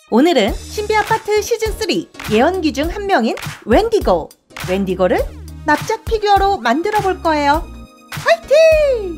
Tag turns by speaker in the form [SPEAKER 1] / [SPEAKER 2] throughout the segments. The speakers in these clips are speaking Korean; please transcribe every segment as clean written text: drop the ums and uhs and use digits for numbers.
[SPEAKER 1] 오늘은 신비아파트 시즌3 예언기 중 한 명인 웬디고를 납작 피규어로 만들어 볼 거예요. 화이팅!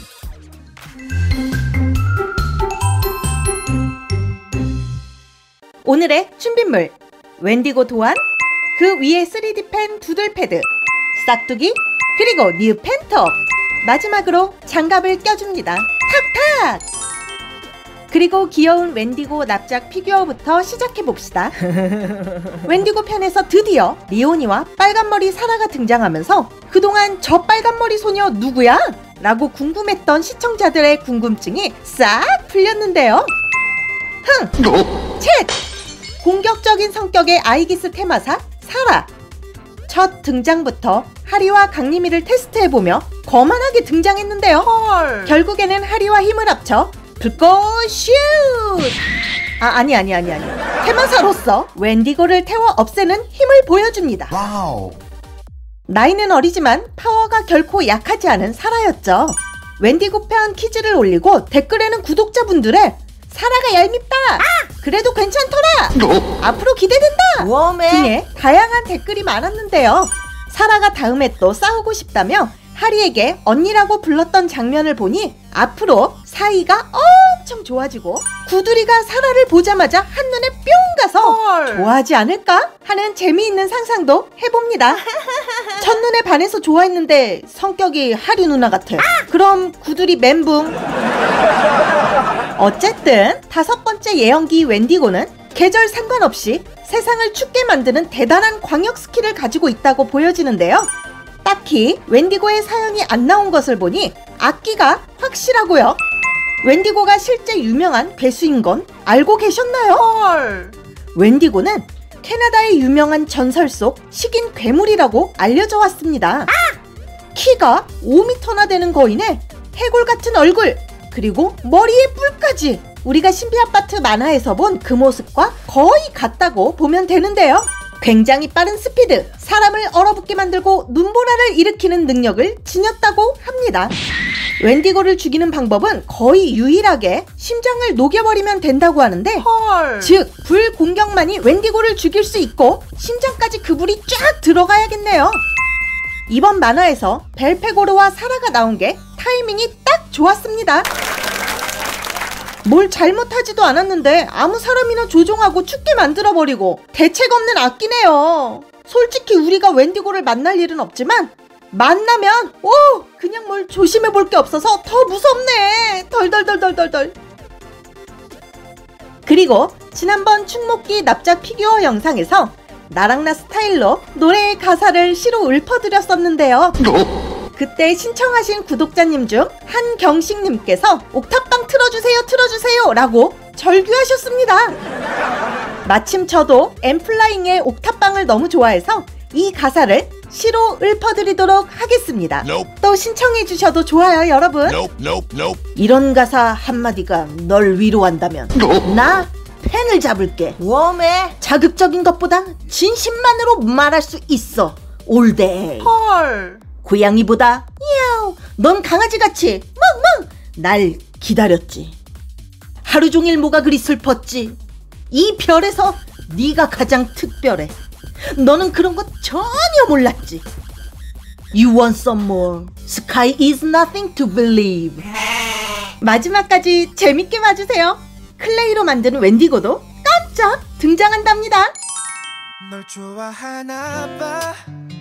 [SPEAKER 1] 오늘의 준비물, 웬디고 도안, 그 위에 3D 펜 두들 패드, 싹두기, 그리고 뉴 펜톱, 마지막으로 장갑을 껴줍니다. 탁탁! 그리고 귀여운 웬디고 납작 피규어부터 시작해봅시다. 웬디고 편에서 드디어 리오니와 빨간머리 사라가 등장하면서 그동안 저 빨간머리 소녀 누구야? 라고 궁금했던 시청자들의 궁금증이 싹 풀렸는데요. 챗! 공격적인 성격의 아이기스 테마사 사라. 첫 등장부터 하리와 강림이를 테스트해보며 거만하게 등장했는데요. 결국에는 하리와 힘을 합쳐 불꽃 슛! 아니. 테마사로서 웬디고를 태워 없애는 힘을 보여줍니다. 와우. 나이는 어리지만 파워가 결코 약하지 않은 사라였죠. 웬디고 편 퀴즈를 올리고 댓글에는 구독자분들의 사라가 얄밉다! 그래도 괜찮더라! 앞으로 기대된다! 등의 다양한 댓글이 많았는데요. 사라가 다음에 또 싸우고 싶다며 하리에게 언니라고 불렀던 장면을 보니 앞으로 사이가 엄청 좋아지고 구두리가 사라를 보자마자 한눈에 뿅 가서 좋아하지 않을까 하는 재미있는 상상도 해봅니다. 첫눈에 반해서 좋아했는데 성격이 하리 누나 같아. 그럼 구두리 멘붕. 어쨌든 5번째 예언기 웬디고는 계절 상관없이 세상을 춥게 만드는 대단한 광역 스킬을 가지고 있다고 보여지는데요. 딱히 웬디고의 사연이 안 나온 것을 보니 악기가 확실하고요. 웬디고가 실제 유명한 괴수인 건 알고 계셨나요? 웬디고는 캐나다의 유명한 전설 속 식인 괴물이라고 알려져 왔습니다. 키가 5m나 되는 거인의 해골 같은 얼굴, 그리고 머리에 뿔까지 우리가 신비아파트 만화에서 본 그 모습과 거의 같다고 보면 되는데요. 굉장히 빠른 스피드, 사람을 얼어붙게 만들고 눈보라를 일으키는 능력을 지녔다고 합니다. 웬디고를 죽이는 방법은 거의 유일하게 심장을 녹여버리면 된다고 하는데 즉, 불 공격만이 웬디고를 죽일 수 있고 심장까지 그 불이 쫙 들어가야겠네요. 이번 만화에서 벨페고르와 사라가 나온 게 타이밍이 딱 좋았습니다. 뭘 잘못하지도 않았는데 아무 사람이나 조종하고 춥게 만들어버리고 대책 없는 악기네요. 솔직히 우리가 웬디고를 만날 일은 없지만 만나면 그냥 뭘 조심해볼 게 없어서 더 무섭네. 덜덜덜덜덜덜. 그리고 지난번 충목기 납작 피규어 영상에서 나랑나 스타일로 노래의 가사를 시로 읊어드렸었는데요. 그때 신청하신 구독자님 중 한경식님께서 옥탑방 틀어주세요 라고 절규하셨습니다. 마침 저도 엠플라잉의 옥탑방을 너무 좋아해서 이 가사를 시로 읊어드리도록 하겠습니다. 또 신청해주셔도 좋아요, 여러분. 이런 가사 한마디가 널 위로한다면 나 펜을 잡을게. 웜에 자극적인 것보다 진심만으로 말할 수 있어. 올데이. 고양이보다 야우, 넌 강아지같이 멍멍 날 기다렸지. 하루 종일 뭐가 그리 슬펐지. 이 별에서 네가 가장 특별해. 너는 그런 거 전혀 몰랐지. You want some more. Sky is nothing to believe. 마지막까지 재밌게 봐주세요. 클레이로 만든 웬디고도 깜짝 등장한답니다.
[SPEAKER 2] 널 좋아하나 봐.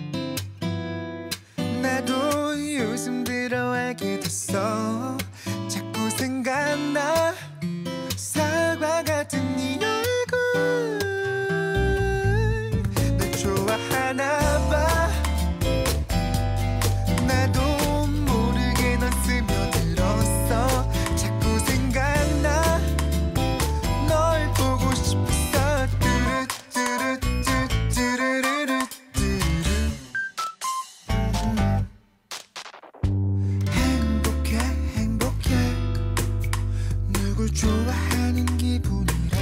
[SPEAKER 2] 나도 요즘 들어 알게 됐어. 자꾸 생각나 사과 같은 네 얼굴. 널 좋아하나 봐. 나도 모르게 넌 스며들었어. 자꾸 생각나 널 보고 싶었어. 뚜루뚜루뚜루루루루. 행복해 누굴 좋아하는 기분이라.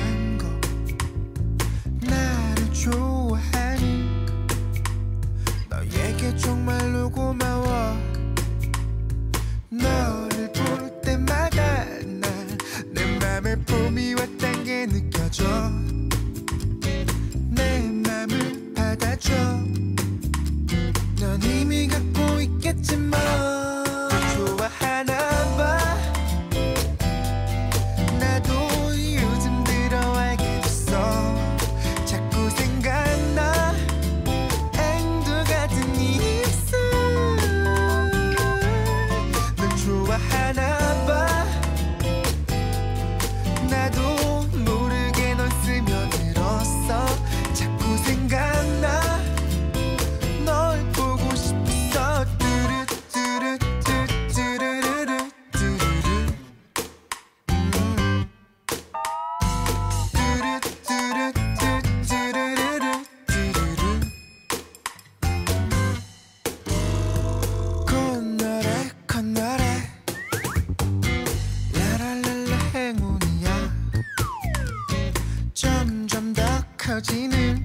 [SPEAKER 2] 커지는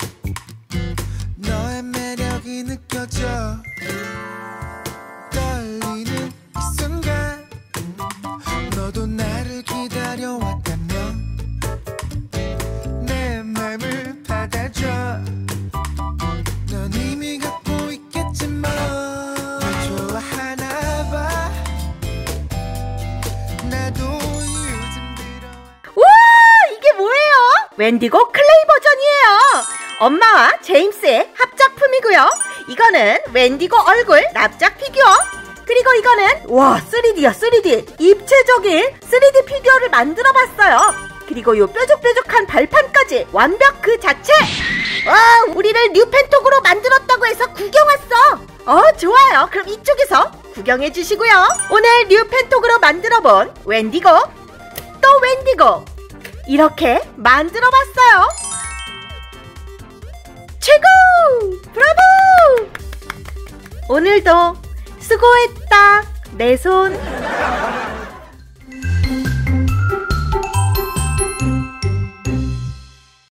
[SPEAKER 2] 너의 매력이 느껴져. 떨리는 이 순간 너도 나를 기다려왔다면 내 맘을 받아줘. 넌 이미 갖고 있겠지만 날 좋아하나 봐. 나도 요즘 들어.
[SPEAKER 1] 우와, 이게 뭐예요? 웬디고 클레이 버전이에요. 엄마와 제임스의 합작품이고요. 이거는 웬디고 얼굴 납작 피규어. 그리고 이거는 와 3D야 3D. 입체적인 3D 피규어를 만들어봤어요. 그리고 요 뾰족뾰족한 발판까지 완벽 그 자체. 와, 우리를 뉴펜톡으로 만들었다고 해서 구경 왔어. 좋아요. 그럼 이쪽에서 구경해 주시고요. 오늘 뉴펜톡으로 만들어본 웬디고 또 웬디고 이렇게 만들어봤어요. 최고! 브라보! 오늘도 수고했다. 내 손